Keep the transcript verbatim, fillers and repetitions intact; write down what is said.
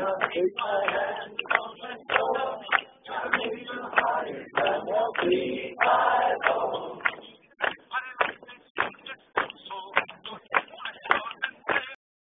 Take my hand, hold my soul, try to make you higher than what we I own.